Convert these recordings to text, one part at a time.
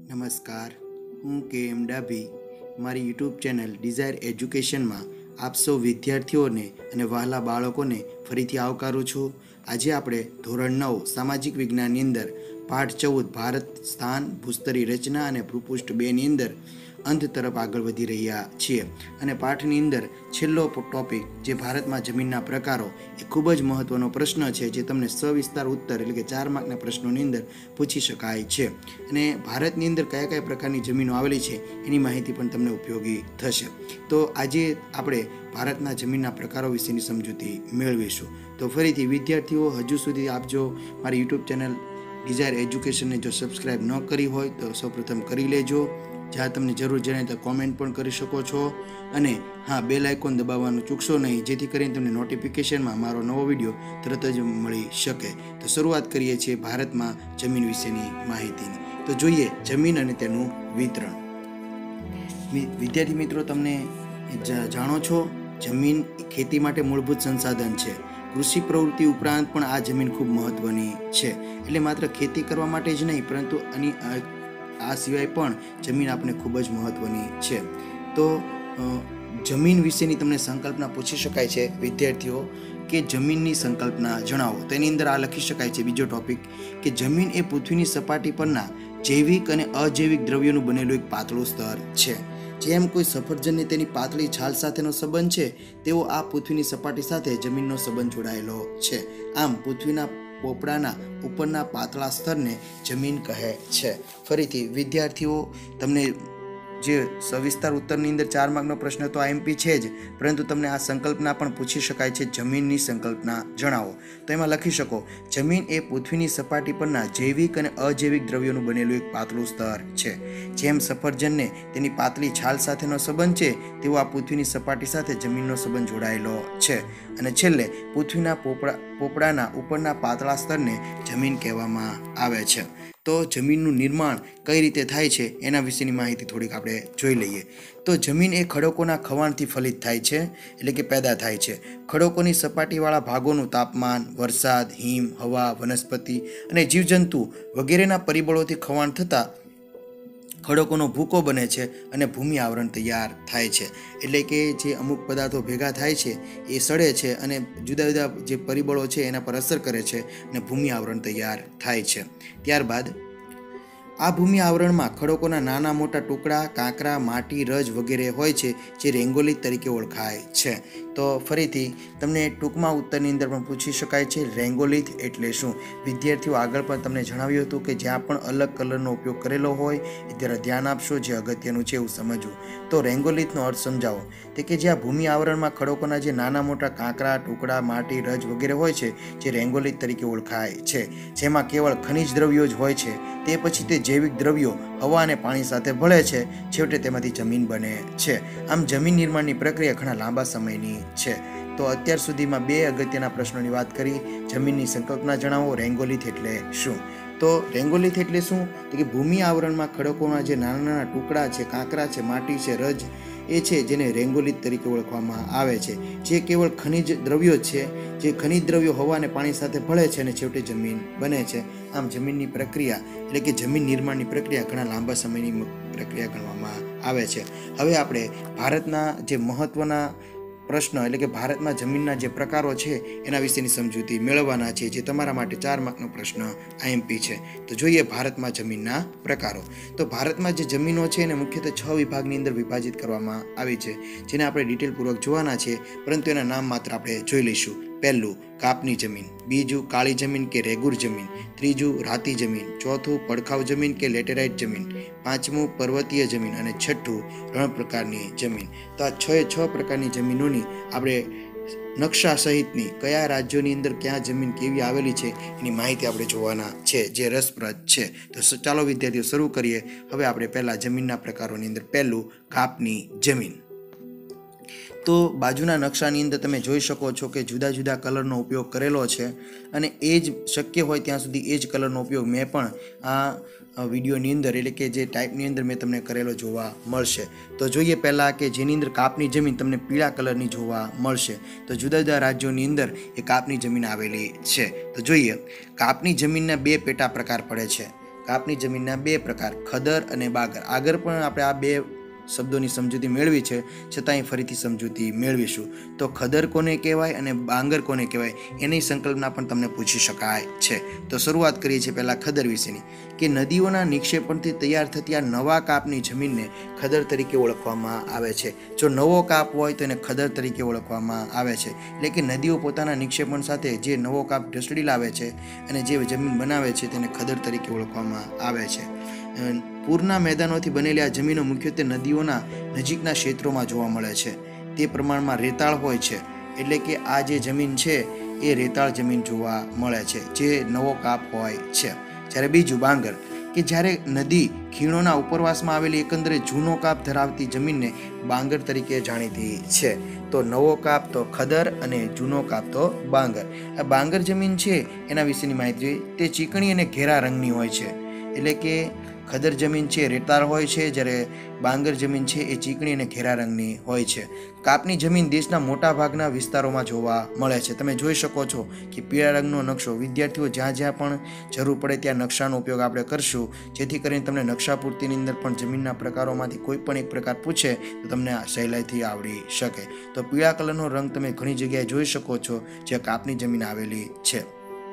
નમસ્કાર, હું કે એમ ડાભી મારી યુટ્યુબ ચેનલ ડિઝાયર એજ્યુકેશનમાં આપ સૌ વિદ્યાર્થીઓને અને વહાલા બાળકોને ફરીથી આવકારું છું. આજે આપણે ધોરણ 9 સામાજિક વિજ્ઞાનની અંદર પાઠ 14 ભારત સ્થાન ભૂસ્તરી રચના અને ભૂપૃષ્ઠ 2ની અંદર અંત તરફ આગળ વધી રહ્યા છીએ. અને પાઠની અંદર છેલ્લો ટોપિક જે ભારતમાં જમીનના પ્રકારો એ ખૂબ જ મહત્વનો પ્રશ્ન છે, જે તમને સવિસ્તાર ઉત્તર એટલે કે 4 માર્કના પ્રશ્નોની અંદર પૂછી શકાય છે. અને ભારતની અંદર કયા કયા પ્રકારની જમીનો આવેલી છે એની માહિતી પણ તમને ઉપયોગી થશે. તો આજે આપણે ભારતના જમીનના પ્રકારો વિશેની સમજૂતી મેળવીશું. તો ફરીથી વિદ્યાર્થીઓ, હજુ સુધી આપ જો મારી યુટ્યુબ ચેનલ ડિઝાયર એજ્યુકેશનને જો સબસ્ક્રાઈબ ન કરી હોય તો સૌપ્રથમ કરી લેજો. જ્યાં તમને જરૂર જણાય તો કોમેન્ટ પણ કરી શકો છો. અને હા, બેલ આઇકોન દબાવવાનું ચૂકશો નહીં, જેથી કરીને તમને નોટિફિકેશનમાં મારો નવો વિડીયો તરત જ મળી શકે. તો શરૂઆત કરીએ છીએ ભારતમાં જમીન વિશેની માહિતીની. તો જોઈએ જમીન અને તેનું વિતરણ. વિદ્યાર્થી મિત્રો, તમને જાણો છો જમીન ખેતી માટે મૂળભૂત સંસાધન છે. કૃષિ પ્રવૃત્તિ ઉપરાંત પણ આ જમીન ખૂબ મહત્વની છે. એટલે માત્ર ખેતી કરવા માટે જ નહીં, પરંતુ આ સિવાય પણ જમીન આપણે ખૂબ જ મહત્વની છે. તો જમીન વિશેની તમને સંકલ્પના પૂછી શકાય છે વિદ્યાર્થીઓ, કે જમીનની સંકલ્પના જણાવો. તેની અંદર આ લખી શકાય છે બીજો ટોપિક, કે જમીન એ પૃથ્વીની સપાટી પરના જૈવિક અને અજૈવિક દ્રવ્યોનું બનેલું એક પાતળું સ્તર છે. જેમ કોઈ સફરજનને તેની પાતળી છાલ સાથેનો સંબંધ છે, તેવો આ પૃથ્વીની સપાટી સાથે જમીનનો સંબંધ જોડાયેલો છે. આમ પૃથ્વીના પોપડાના ઉપરના પાતળા સ્તરને જમીન કહે છે. ફરીથી વિદ્યાર્થીઓ, તમને જે સવિસ્તાર ઉત્તરની અંદર 4 માર્કનો પ્રશ્ન તો આઈએમપી છે જ, પરંતુ તમને આ સંકલ્પના પણ પૂછી શકાય છે, જમીનની સંકલ્પના જણાવો. તો એમાં લખી શકો, જમીન એ પૃથ્વીની સપાટી પરના જૈવિક અને અજૈવિક દ્રવ્યોનું બનેલું એક પાતળું સ્તર છે. જેમ સફરજનને તેની પાતળી છાલ સાથેનો સંબંધ છે, તેવો આ પૃથ્વીની સપાટી સાથે જમીનનો સંબંધ જોડાયેલો છે. અને છેલ્લે પૃથ્વીના પોપડાના ઉપરના પાતળા સ્તરને જમીન કહેવામાં આવે છે. તો જમીનનું નિર્માણ કઈ રીતે થાય છે એના વિશેની માહિતી થોડીક આપણે જોઈ લઈએ. તો જમીન એ ખડકોના ખવાણથી ફલિત થાય છે, એટલે કે પેદા થાય છે. ખડકોની સપાટીવાળા ભાગોનું તાપમાન, વરસાદ, હિમ, હવા, વનસ્પતિ અને જીવજંતુ વગેરેના પરિબળોથી ખવાણ થતાં ખડકોનો ભૂકો બને છે અને ભૂમિ આવરણ તૈયાર થાય છે. એટલે કે જે અમુક પદાર્થો ભેગા થાય છે એ સડે છે અને જુદા જુદા જે પરિબળો છે એના પર અસર કરે છે અને ભૂમિ આવરણ તૈયાર થાય છે. ત્યારબાદ આ ભૂમિ આવરણમાં ખડકોના નાના મોટા ટુકડા, કાંકરા, માટી, રજ વગેરે હોય છે, જે રેંગોલિથ તરીકે ઓળખાય છે. તો ફરીથી તમને ટૂંકમાં ઉત્તરની અંદર પણ પૂછી શકાય છે, રેંગોલિથ એટલે શું? વિદ્યાર્થીઓ, આગળ પણ તમને જણાવ્યું હતું કે જ્યાં પણ અલગ કલરનો ઉપયોગ કરેલો હોય એ ત્યારે ધ્યાન આપશો, જે અગત્યનું છે એવું સમજવું. તો રેંગોલિથનો અર્થ સમજાવો. તે કે જ્યાં ભૂમિ આવરણમાં ખડકોના જે નાના મોટા કાંકરા, ટુકડા, માટી, રજ વગેરે હોય છે, જે રેંગોલિથ તરીકે ઓળખાય છે. જેમાં કેવળ ખનિજ દ્રવ્યો જ હોય છે. તે પછી તે જૈવિક દ્રવ્યો હવા અને પાણી સાથે ભળે છે. છેવટે તેમાંથી જમીન બને છે. આમ જમીન નિર્માણની પ્રક્રિયા ઘણા લાંબા સમયની છે. તો અત્યાર સુધીમાં 2 અગત્યના પ્રશ્નોની વાત કરી. જમીનની સંકલ્પના જણાવો, રેંગોલિથ એટલે શું? તો રેંગોલિથ એટલે શું? તો કે ભૂમિ આવરણમાં ખડકોના જે નાના નાના ટુકડા છે, કાંકરા છે, માટી છે, રજ એ છે, જેને રેંગોલિથ તરીકે ઓળખવામાં આવે છે. જે કેવળ ખનિજ દ્રવ્યો છે, જે ખનિજ દ્રવ્યો હવા અને પાણી સાથે ભળે છે અને છેવટે જમીન બને છે. આમ જમીનની પ્રક્રિયા એટલે કે જમીન નિર્માણની પ્રક્રિયા ઘણા લાંબા સમયની પ્રક્રિયા ગણવામાં આવે છે. હવે આપણે ભારતના જે મહત્વના પ્રશ્ન એટલે કે ભારતમાં જમીનના જે પ્રકારો છે એના વિશેની સમજૂતી મેળવવાના છે, જે તમારા માટે 4 માર્કનો પ્રશ્ન આઈએમપી છે. તો જોઈએ ભારતમાં જમીનના પ્રકારો. તો ભારતમાં જે જમીનો છે એને મુખ્યત્વે 6 વિભાગની અંદર વિભાજિત કરવામાં આવી છે, જેને આપણે ડિટેલપૂર્વક જોવાના છે, પરંતુ એના નામ માત્ર આપણે જોઈ લઈશું. પહેલું, કાપની જમીન. બીજું, કાળી જમીન કે રેગુર જમીન. ત્રીજું, રાતી જમીન. ચોથું, પડખાવ જમીન કે લેટેરાઇટ જમીન. પાંચમું, પર્વતીય જમીન. અને છઠ્ઠું, રણ પ્રકારની જમીન. તો આ 6 પ્રકારની જમીનોની આપણે નકશા સહિતની કયા રાજ્યોની અંદર ક્યાં જમીન કેવી આવેલી છે એની માહિતી આપણે જોવાના છે, જે રસપ્રદ છે. તો ચાલો વિદ્યાર્થીઓ શરૂ કરીએ. હવે આપણે પહેલા જમીનના પ્રકારોની અંદર પહેલું, કાપની જમીન. તો બાજુના નકશાની અંદર તમે જોઈ શકો છો કે જુદા જુદા કલરનો ઉપયોગ કરેલો છે, અને એ જ શક્ય હોય ત્યાં સુધી એ જ કલરનો ઉપયોગ મેં પણ આ વિડીયોની અંદર એટલે કે જે ટાઈપની અંદર મેં તમને કરેલો જોવા મળશે. તો જોઈએ પહેલાં કે જેની અંદર કાપની જમીન તમને પીળા કલરની જોવા મળશે. તો જુદા જુદા રાજ્યોની અંદર એ કાપની જમીન આવેલી છે. તો જોઈએ, કાપની જમીનના 2 પેટા પ્રકાર પડે છે. કાપની જમીનના બે પ્રકાર, ખદર અને બાગર. આગળ પણ આપણે આ બે શબ્દોની સમજૂતી મેળવી છે, છતાંય ફરીથી સમજૂતી મેળવીશું. તો ખદર કોને કહેવાય અને બાંગર કોને કહેવાય એની સંકલ્પના પણ તમને પૂછી શકાય છે. તો શરૂઆત કરીએ છીએ પહેલાં ખદર વિશેની, કે નદીઓના નિક્ષેપણથી તૈયાર થતી આ નવા કાપની જમીનને ખદર તરીકે ઓળખવામાં આવે છે. જો નવો કાપ હોય તો એને ખદર તરીકે ઓળખવામાં આવે છે. એટલે કે નદીઓ પોતાના નિક્ષેપણ સાથે જે નવો કાપ ઢસડી લાવે છે અને જે જમીન બનાવે છે તેને ખદર તરીકે ઓળખવામાં આવે છે. પૂરના મેદાનોથી બનેલી આ જમીનો મુખ્યત્વે નદીઓના નજીકના ક્ષેત્રોમાં જોવા મળે છે. તે પ્રમાણમાં રેતાળ હોય છે, એટલે કે આ જે જમીન છે એ રેતાળ જમીન જોવા મળે છે જે નવો કાપ હોય છે. જ્યારે બીજું બાંગર, કે જ્યારે નદી ખીણોના ઉપરવાસમાં આવેલી એકંદરે જૂનો કાપ ધરાવતી જમીનને બાંગર તરીકે જાણીતી છે. તો નવો કાપ તો ખદર અને જૂનો કાપ તો બાંગર. આ બાંગર જમીન છે એના વિશેની માહિતી, તે ચીકણી અને ઘેરા રંગની હોય છે. એટલે કે ખદર જમીન છે રેતાળ હોય છે, જ્યારે બાંગર જમીન છે એ ચીકણી અને ઘેરા રંગની હોય છે. કાપની જમીન દેશના મોટા ભાગના વિસ્તારોમાં જોવા મળે છે. તમે જોઈ શકો છો કે પીળા રંગનો નકશો, વિદ્યાર્થીઓ જ્યાં જ્યાં પણ જરૂર પડે ત્યાં નકશાનો ઉપયોગ આપણે કરશું, જેથી કરીને તમને નકશા પૂર્તિની અંદર પણ જમીનના પ્રકારોમાંથી કોઈ પણ એક પ્રકાર પૂછે તો તમને સહેલાઈથી આવડી શકે. તો પીળા કલરનો રંગ તમે ઘણી જગ્યાએ જોઈ શકો છો જ્યાં કાપની જમીન આવેલી છે.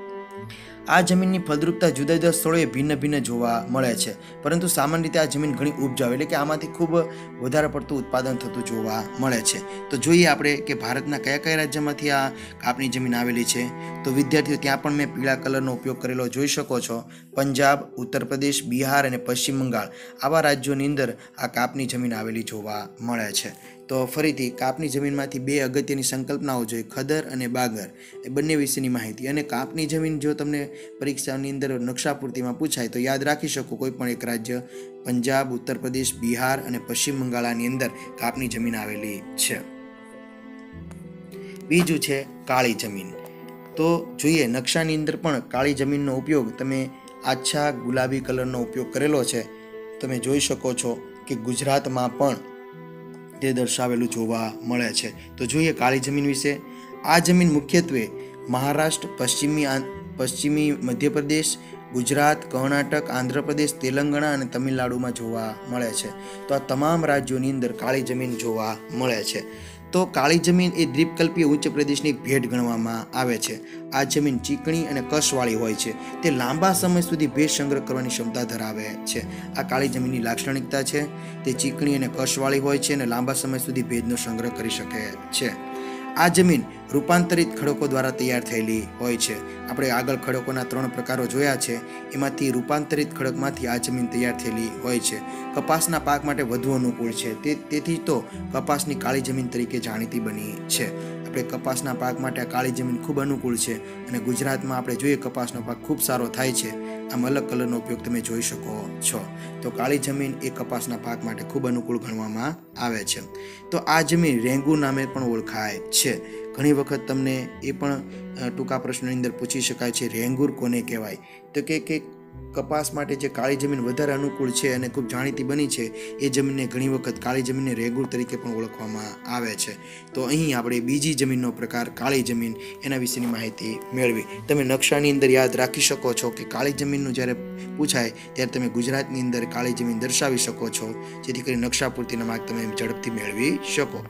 આ જમીનની ફળદ્રુપતા જુદા જુદા સ્થળોએ ભિન્ન ભિન્ન જોવા મળે છે, પરંતુ સામાન્ય રીતે આ જમીન ઘણી ઉપજાઉ, એટલે કે આમાંથી ખૂબ વધારે પડતું ઉત્પાદન થતું જોવા મળે છે. તો જોઈએ આપણે કે ભારતના કયા કયા રાજ્યમાંથી આ કાપની જમીન આવેલી છે. તો વિદ્યાર્થીઓ ત્યાં પણ મેં પીળા કલરનો ઉપયોગ કરેલો જોઈ શકો છો. પંજાબ, ઉત્તર પ્રદેશ, બિહાર અને પશ્ચિમ બંગાળ આવા રાજ્યોની અંદર આ કાપની જમીન આવેલી જોવા મળે છે. તો ફરીથી કાપની જમીનમાંથી બે અગત્યની સંકલ્પનાઓ જોઈએ, ખદર અને બાગર, એ બંને વિશેની માહિતી. અને કાપની જમીન જો તમને પરીક્ષાની અંદર નકશા પૂર્તિમાં પૂછાય તો યાદ રાખી શકો કોઈ પણ એક રાજ્ય, પંજાબ, ઉત્તર પ્રદેશ, બિહાર અને પશ્ચિમ બંગાળની અંદર કાપની જમીન આવેલી છે. બીજું છે કાળી જમીન. તો જોઈએ નકશાની અંદર પણ કાળી જમીનનો ઉપયોગ તમે આછા ગુલાબી કલરનો ઉપયોગ કરેલો છે. તમે જોઈ શકો છો કે ગુજરાતમાં પણ તે દર્શાવેલું જોવા મળે છે. તો જોઈએ કાળી જમીન વિશે. આ જમીન મુખ્યત્વે મહારાષ્ટ્ર, પશ્ચિમી મધ્યપ્રદેશ, ગુજરાત, કર્ણાટક, આંધ્રપ્રદેશ, તેલંગાણા અને તમિલનાડુમાં જોવા મળે છે. તો આ તમામ રાજ્યોની અંદર કાળી જમીન જોવા મળે છે. તો કાળી જમીન એ દ્વીપકલ્પીય ઉચ્ચ પ્રદેશની ભેટ ગણવામાં આવે છે. આ જમીન ચીકણી અને કસવાળી હોય છે. તે લાંબા સમય સુધી ભેજ સંગ્રહ કરવાની ક્ષમતા ધરાવે છે. આ કાળી જમીનની લાક્ષણિકતા છે. તે ચીકણી અને કસવાળી હોય છે અને લાંબા સમય સુધી ભેજનો સંગ્રહ કરી શકે છે. આ જમીન રૂપાંતરિત ખડકો દ્વારા તૈયાર થયેલી હોય છે. આપણે આગળ ખડકોના 3 પ્રકારો જોયા છે, એમાંથી રૂપાંતરિત ખડકમાંથી આ જમીન તૈયાર થયેલી હોય છે. કપાસના પાક માટે વધુ અનુકૂળ છે, તેથી તો કપાસની કાળી જમીન તરીકે જાણીતી બની છે. આપણે કપાસના પાક માટે આ કાળી જમીન ખૂબ અનુકૂળ છે અને ગુજરાતમાં આપણે જોઈએ કપાસનો પાક ખૂબ સારો થાય છે. આમ અલગ કલરનો ઉપયોગ તમે જોઈ શકો છો. તો કાળી જમીન એ કપાસના પાક માટે ખૂબ અનુકૂળ ગણવામાં આવે છે. તો આ જમીન રેંગુ નામે પણ ઓળખાય છે. ઘણી વખત તમને એ પણ ટૂંકા પ્રશ્નની અંદર પૂછી શકાય છે, રેંગુર કોને કહેવાય? તો કે કપાસ માટે જે કાળી જમીન વધારે અનુકૂળ છે અને ખૂબ જાણીતી બની છે એ જમીનને ઘણી વખત કાળી જમીનને રેંગુર તરીકે પણ ઓળખવામાં આવે છે. તો અહીં આપણે બીજી જમીનનો પ્રકાર કાળી જમીન એના વિશેની માહિતી મેળવી. તમે નકશાની અંદર યાદ રાખી શકો છો કે કાળી જમીનનું જ્યારે પૂછાય ત્યારે તમે ગુજરાતની અંદર કાળી જમીન દર્શાવી શકો છો, જેથી કરી નકશા પૂર્તિના માર્ક તમે ઝડપથી મેળવી શકો.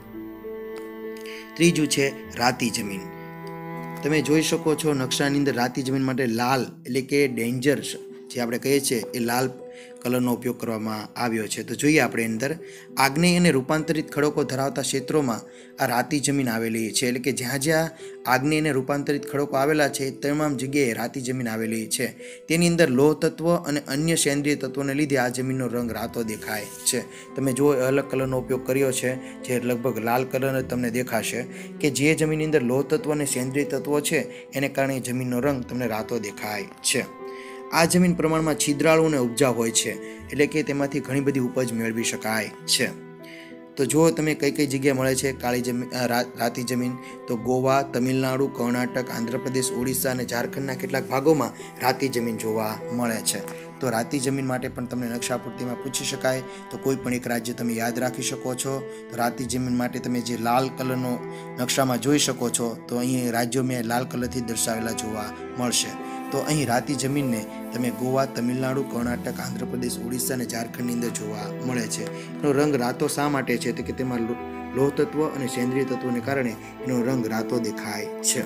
ત્રીજું છે રાતી જમીન. તમે જોઈ શકો છો નકશાની અંદર રાતી જમીન માટે લાલ એટલે કે ડેન્જર જે આપણે કહીએ છીએ એ લાલ કલરનો ઉપયોગ કરવામાં આવ્યો છે. તો જોઈએ આપણે અંદર આગ્નેય અને રૂપાંતરિત ખડકો ધરાવતા ક્ષેત્રોમાં આ રાતી જમીન આવેલી છે. એટલે કે જ્યાં જ્યાં આગ્નેય અને રૂપાંતરિત ખડકો આવેલા છે તમામ જગ્યાએ રાતી જમીન આવેલી છે. તેની અંદર લોહ તત્વ અને અન્ય સેન્દ્રિય તત્વોને લીધે આ જમીનનો રંગ રાતો દેખાય છે. તમે જો અલગ કલરનો ઉપયોગ કર્યો છે જે લગભગ લાલ કલર તમને દેખાશે, કે જે જમીનની અંદર લોહ તત્વ અને સેન્દ્રિય તત્વો છે એને કારણે જમીનનો રંગ તમને રાતો દેખાય છે. આ જમીન પ્રમાણમાં છિદ્રાળુ અને ઉપજાઉ હોય છે, એટલે કે તેમાંથી ઘણી બધી ઉપજ મેળવી શકાય છે. તો જો તમે કઈ કઈ જગ્યાએ મળે છે કાળી જમીન રાતી જમીન, તો ગોવા, તમિલનાડુ, કર્ણાટક, આંધ્રપ્રદેશ, ઓડિશા અને ઝારખંડના કેટલાક ભાગોમાં રાતી જમીન જોવા મળે છે. તો રાતી જમીન માટે પણ તમને નકશા પૂર્તિમાં પૂછી શકાય, તો કોઈ પણ એક રાજ્ય તમે યાદ રાખી શકો છો. તો રાતી જમીન માટે તમે જે લાલ કલરનો નકશામાં જોઈ શકો છો, તો અહીં રાજ્યો મેં લાલ કલરથી દર્શાવેલા જોવા મળશે. તો અહીં રાતી જમીનને તમે ગોવા, તમિલનાડુ, કર્ણાટક, આંધ્રપ્રદેશ, ઓડિશા અને ઝારખંડની અંદર જોવા મળે છે. એનો રંગ રાતો શા માટે છે તો કે તેમાં લોહ તત્વ અને સેન્દ્રિય તત્વોને કારણે એનો રંગ રાતો દેખાય છે.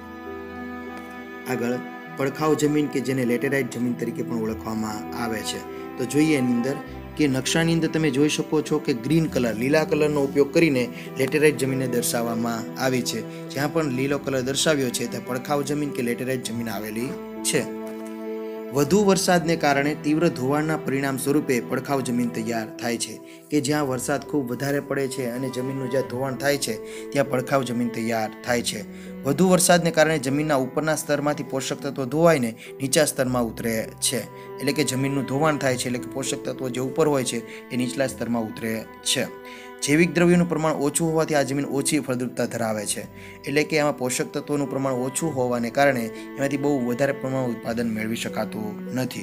આગળ પડખાવ જમીન કે જેને લેટેરાઇટ જમીન તરીકે પણ ઓળખવામાં આવે છે. તો જોઈએ એની અંદર કે નકશાની અંદર તમે જોઈ શકો છો કે ગ્રીન કલર, લીલા કલરનો ઉપયોગ કરીને લેટેરાઇટ જમીનને દર્શાવવામાં આવી છે. જ્યાં પણ લીલો કલર દર્શાવ્યો છે ત્યાં પડખાવ જમીન કે લેટેરાઇટ જમીન આવેલી છે. વધુ વરસાદને કારણે તીવ્ર ધોવાણના પરિણામ સ્વરૂપે પડખાવ જમીન તૈયાર થાય છે કે જ્યાં વરસાદ ખૂબ વધારે પડે છે અને જમીનનું જ્યાં ધોવાણ થાય છે ત્યાં પડખાવ જમીન તૈયાર થાય છે. વધુ વરસાદને કારણે જમીનના ઉપરના સ્તરમાંથી પોષક તત્વો ધોવાઈને નીચા સ્તરમાં ઉતરે છે. એટલે કે જમીનનું ધોવાણ થાય છે, એટલે કે પોષક તત્વો જે ઉપર હોય છે એ નીચલા સ્તરમાં ઉતરે છે. જૈવિક દ્રવ્યોનું પ્રમાણ ઓછું હોવાથી આ જમીન ઓછી ફળદ્રુપતા ધરાવે છે. એટલે કે એમાં પોષક તત્વોનું પ્રમાણ ઓછું હોવાને કારણે એમાંથી બહુ વધારે પ્રમાણમાં ઉત્પાદન મેળવી શકાતું નથી.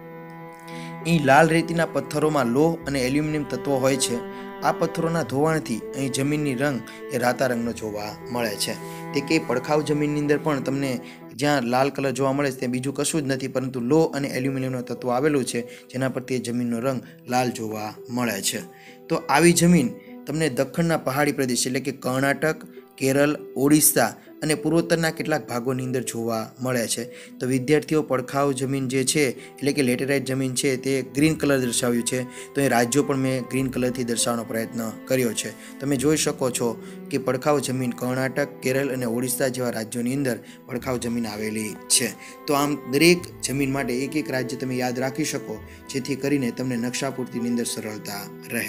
અહીં લાલ રેતીના પથ્થરોમાં લોહ અને એલ્યુમિનિયમ તત્વો હોય છે. આ પથ્થરોના ધોવાણથી અહીં જમીનની રંગ એ રાતા રંગનો જોવા મળે છે. તે કે પડખાવ જમીનની અંદર પણ તમને જ્યાં લાલ કલર જોવા મળે છે ત્યાં બીજું કશું જ નથી પરંતુ લોહ અને એલ્યુમિનિયમનો તત્વ આવેલું છે જેના પર તે જમીનનો રંગ લાલ જોવા મળે છે. તો આવી જમીન તમને દખ્ખણના પહાડી પ્રદેશ એટલે કે કર્ણાટક, કેરળ, ઓડિશા અને પૂર્વોત્તરના કેટલાક ભાગોની અંદર જોવા મળે છે. તો વિદ્યાર્થીઓ પડખાવ જમીન જે છે એટલે કે લેટેરાઇટ જમીન છે તે ગ્રીન કલર દર્શાવ્યું છે. તો એ રાજ્યો પણ મેં ગ્રીન કલરથી દર્શાવવાનો પ્રયત્ન કર્યો છે. તમે જોઈ શકો છો કે પડખાવ જમીન કર્ણાટક, કેરળ અને ઓડિશા જેવા રાજ્યોની અંદર પડખાવ જમીન આવેલી છે. તો આમ દરેક જમીન માટે એક એક રાજ્ય તમે યાદ રાખી શકો જેથી કરીને તમને નકશા પૂર્તિની અંદર સરળતા રહે.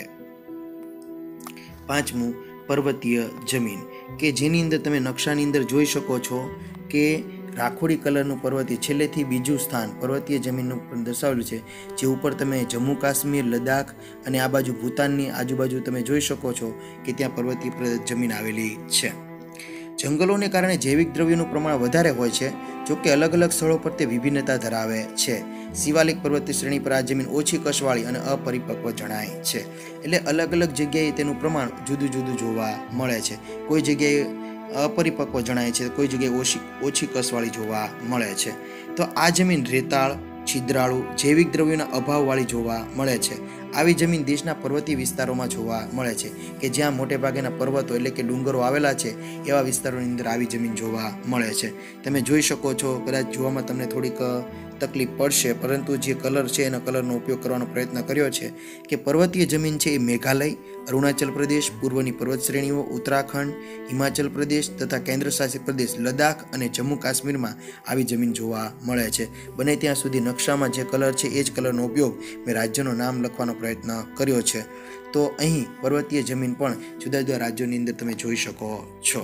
પાંચમું, પર્વતીય જમીન કે જેની અંદર તમે નકશાની અંદર જોઈ શકો છો કે રાખોડી કલરનું પર્વતીય છેલ્લેથી બીજું સ્થાન પર્વતીય જમીનનું પણ દર્શાવેલું છે. જે ઉપર તમે જમ્મુ કાશ્મીર, લદ્દાખ અને આ બાજુ ભૂતાનની આજુબાજુ તમે જોઈ શકો છો કે ત્યાં પર્વતીય જમીન આવેલી છે. જંગલોને કારણે જૈવિક દ્રવ્યોનું પ્રમાણ વધારે હોય છે, જોકે અલગ અલગ સ્થળો પર તે વિભિન્નતા ધરાવે છે. શિવાલિક પર્વતીય શ્રેણી પર આ જમીન ઓછી કસવાળી અને અપરિપક્વ જણાય છે. એટલે અલગ અલગ જગ્યાએ તેનું પ્રમાણ જુદું જુદું જોવા મળે છે. કોઈ જગ્યાએ અપરિપક્વ જણાય છે, કોઈ જગ્યાએ ઓછી કસવાળી જોવા મળે છે. તો આ જમીન રેતાળ, છિદ્રાળુ, જૈવિક દ્રવ્યોના અભાવવાળી જોવા મળે છે. આવી જમીન દેશના પર્વતીય વિસ્તારોમાં જોવા મળે છે કે જ્યાં મોટે ભાગેના પર્વતો એટલે કે ડુંગરો આવેલા છે એવા વિસ્તારોની અંદર આવી જમીન જોવા મળે છે. તમે જોઈ શકો છો, કદાચ જોવામાં તમને થોડીક તકલીફ પડશે પરંતુ જે કલર છે એના કલરનો ઉપયોગ કરવાનો પ્રયત્ન કર્યો છે કે પર્વતીય જમીન છે એ મેઘાલય, અરુણાચલ પ્રદેશ, પૂર્વની પર્વત શ્રેણીઓ, ઉત્તરાખંડ, હિમાચલ પ્રદેશ તથા કેન્દ્રશાસિત પ્રદેશ લદ્દાખ અને જમ્મુ કાશ્મીરમાં આવી જમીન જોવા મળે છે. બને ત્યાં સુધી નકશામાં જે કલર છે એ જ કલરનો ઉપયોગ મેં રાજ્યનું નામ લખવાનો પ્રયત્ન કર્યો છે. તો અહીં પર્વતીય જમીન પણ જુદા જુદા રાજ્યોની અંદર તમે જોઈ શકો છો.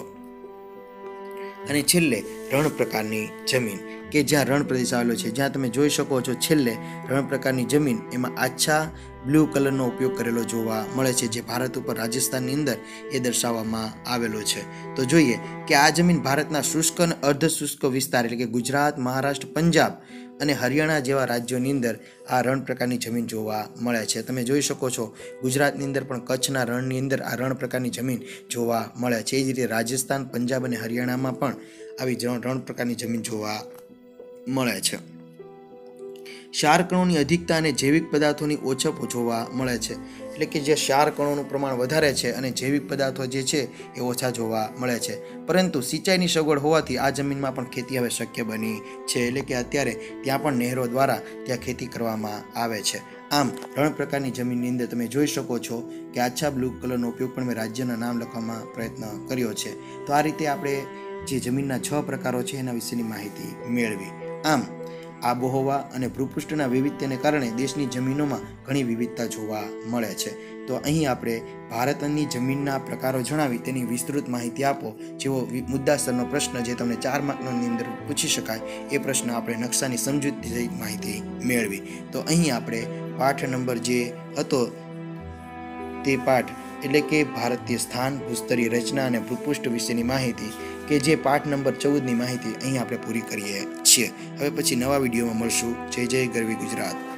અને છેલ્લે રણ પ્રકારની જમીન કે જ્યાં રણ પ્રદેશ આવેલો છે, જ્યાં તમે જોઈ શકો છો છેલ્લે રણ પ્રકારની જમીન એમાં આછા બ્લુ કલરનો ઉપયોગ કરેલો જોવા મળે છે જે ભારત ઉપર રાજસ્થાનની અંદર એ દર્શાવવામાં આવેલો છે. તો જોઈએ કે આ જમીન ભારતના શુષ્ક અને અર્ધ શુષ્ક વિસ્તાર એટલે કે ગુજરાત, મહારાષ્ટ્ર, પંજાબ અને હરિયાણા જેવા રાજ્યોની અંદર આ રણ પ્રકારની જમીન જોવા મળે છે. તમે જોઈ શકો છો ગુજરાતની અંદર પણ કચ્છના રણની અંદર આ રણ પ્રકારની જમીન જોવા મળે છે. એ જ રીતે રાજસ્થાન, પંજાબ અને હરિયાણામાં પણ આવી રણ પ્રકારની જમીન જોવા મળે છે. ક્ષાર કણોની અધિકતા અને જૈવિક પદાર્થોની ઓછપ જોવા મળે છે. એટલે કે જે ક્ષાર કણોનું પ્રમાણ વધારે છે અને જૈવિક પદાર્થો જે છે એ ઓછા જોવા મળે છે. પરંતુ સિંચાઈની સગવડ હોવાથી આ જમીનમાં પણ ખેતી હવે શક્ય બની છે. એટલે કે અત્યારે ત્યાં પણ નહેરો દ્વારા ત્યાં ખેતી કરવામાં આવે છે. આમ રણ પ્રકારની જમીનની અંદર તમે જોઈ શકો છો કે આછા બ્લુ કલરનો ઉપયોગ પણ મેં રાજ્યના નામ લખવામાં પ્રયત્ન કર્યો છે. તો આ રીતે આપણે જે જમીનના 6 પ્રકારો છે એના વિશેની માહિતી મેળવી. આમ આબોહવા અને ભૂપૃષ્ઠના વૈવિધ્યને કારણે દેશની જમીનોમાં ઘણી વિવિધતા જોવા મળે છે. તો અહીં આપણે ભારતની જમીનના પ્રકારો જણાવી તેની વિસ્તૃત માહિતી આપો જેવો મુદ્દાસરનો પ્રશ્ન જે તમને 4 માર્કની અંદર પૂછી શકાય એ પ્રશ્ન આપણે નકશાની સમજૂતી સહિત માહિતી મેળવી. તો અહીં આપણે પાઠ નંબર જે હતો તે પાઠ એટલે કે ભારતીય સ્થાન, ભૂસ્તરીય રચના અને ભૂપૃષ્ઠ વિશેની માહિતી કે જે પાઠ નંબર 14ની માહિતી અહીં આપણે પૂરી કરીએ છીએ. હવે પછી નવા વિડીયોમાં મળશું. જય જય ગરવી ગુજરાત.